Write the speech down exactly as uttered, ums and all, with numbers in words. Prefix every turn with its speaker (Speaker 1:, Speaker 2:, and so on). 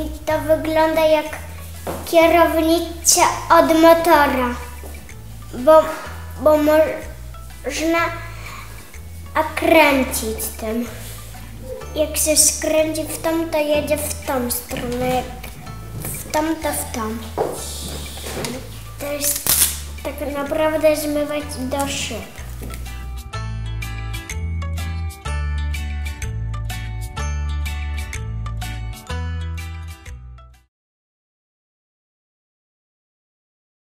Speaker 1: i to wygląda jak kierownica od motora, bo, bo można kręcić tym. Jak się skręci w tą, to jedzie w tą stronę, jak w tą, to w tą. To jest tak naprawdę zmywać do szyb.